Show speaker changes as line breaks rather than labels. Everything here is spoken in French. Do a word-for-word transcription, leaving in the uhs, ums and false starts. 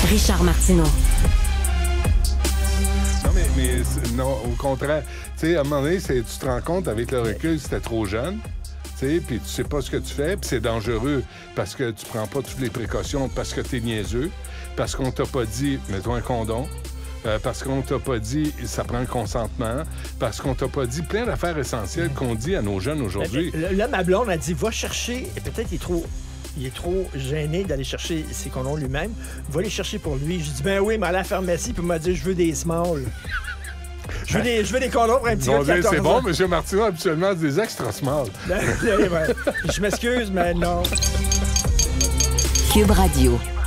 Richard Martineau.
Non, mais, mais non, au contraire. Tu sais, à un moment donné, tu te rends compte, avec le recul, c'était trop jeune. Puis tu sais pas ce que tu fais, puis c'est dangereux parce que tu prends pas toutes les précautions, parce que t'es niaiseux, parce qu'on t'a pas dit, mets-toi un condom, euh, parce qu'on t'a pas dit, ça prend le consentement, parce qu'on t'a pas dit plein d'affaires essentielles qu'on dit à nos jeunes aujourd'hui.
Là, ma blonde a dit, va chercher, et peut-être il est trop... Il est trop gêné d'aller chercher ses condoms lui-même. Va les chercher pour lui. Je dis, ben oui, mais à la pharmacie, puis il m'a dit, je veux des smalls. Je veux, des, je veux des condoms pour un petit gars de quatorze ans.
C'est bon, M. Martineau, habituellement, des extra small.
Je m'excuse, mais non.
Cube Radio.